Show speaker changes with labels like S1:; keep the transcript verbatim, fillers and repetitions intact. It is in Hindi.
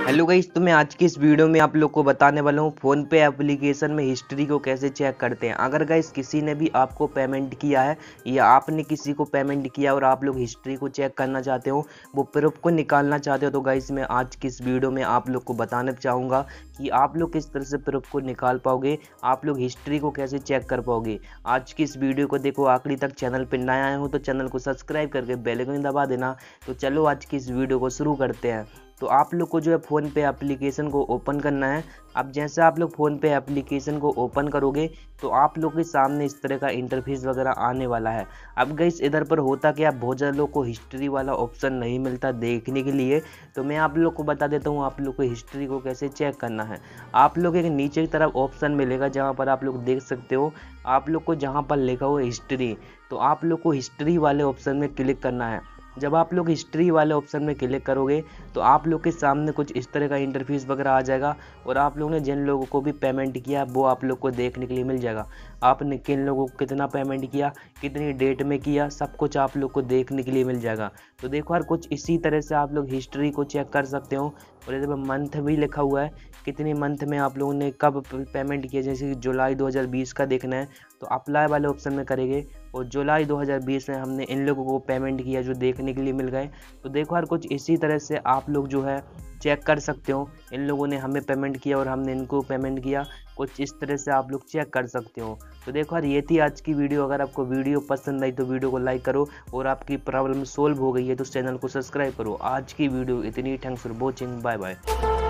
S1: हेलो गाइस, तो मैं आज की इस वीडियो में आप लोग को बताने वाला हूँ फ़ोन पे एप्लीकेशन में हिस्ट्री को कैसे चेक करते हैं। अगर गाइस किसी ने भी आपको पेमेंट किया है या आपने किसी को पेमेंट किया और आप लोग हिस्ट्री को चेक करना चाहते हो, वो प्रूफ को निकालना चाहते हो, तो गाइस मैं आज की इस वीडियो में आप लोग को बताना चाहूँगा कि आप लोग किस तरह से प्रूफ को निकाल पाओगे, आप लोग हिस्ट्री को कैसे चेक कर पाओगे। आज की इस वीडियो को देखो आखिरी तक। चैनल पर नया आए हो तो चैनल को सब्सक्राइब करके बेल आइकन दबा देना। तो चलो आज की इस वीडियो को शुरू करते हैं। तो आप लोग को जो है फ़ोन पे एप्लीकेशन को ओपन करना है। अब जैसे आप लोग फ़ोन पे एप्लीकेशन को ओपन करोगे तो आप लोग के सामने इस तरह का इंटरफेस वगैरह आने वाला है। अब गाइस इधर पर होता क्या, बहुत ज़्यादा लोग को हिस्ट्री वाला ऑप्शन नहीं मिलता देखने के लिए, तो मैं आप लोग को बता देता हूँ आप लोग को हिस्ट्री को कैसे चेक करना है। आप लोग एक नीचे की तरफ ऑप्शन मिलेगा जहाँ पर आप लोग देख सकते हो, आप लोग को जहाँ पर लिखा हुआ हिस्ट्री, तो आप लोग को हिस्ट्री वाले ऑप्शन में क्लिक करना है। जब आप लोग हिस्ट्री वाले ऑप्शन में क्लिक करोगे तो आप लोग के सामने कुछ इस तरह का इंटरफेस वगैरह आ जाएगा और आप लोगों ने जिन लोगों को भी पेमेंट किया वो आप लोग को देखने के लिए मिल जाएगा। आपने किन लोगों को कितना पेमेंट किया, कितनी डेट में किया, सब कुछ आप लोग को देखने के लिए मिल जाएगा। तो देखो यार, कुछ इसी तरह से आप लोग हिस्ट्री को चेक कर सकते हो। और इधर मंथ भी लिखा हुआ है, कितने मंथ में आप लोगों ने कब पेमेंट किया। जैसे कि जुलाई दो हज़ार बीस का देखना है तो अप्लाई वाले ऑप्शन में करेंगे और जुलाई दो हज़ार बीस में हमने इन लोगों को पेमेंट किया जो देखने के लिए मिल गए। तो देखो यार, कुछ इसी तरह से आप लोग जो है चेक कर सकते हो, इन लोगों ने हमें पेमेंट किया और हमने इनको पेमेंट किया, कुछ इस तरह से आप लोग चेक कर सकते हो। तो देखो यार, ये थी आज की वीडियो। अगर आपको वीडियो पसंद आई तो वीडियो को लाइक करो और आपकी प्रॉब्लम सोल्व हो गई है तो चैनल को सब्सक्राइब करो। आज की वीडियो इतनी। Thanks for watching, bye bye.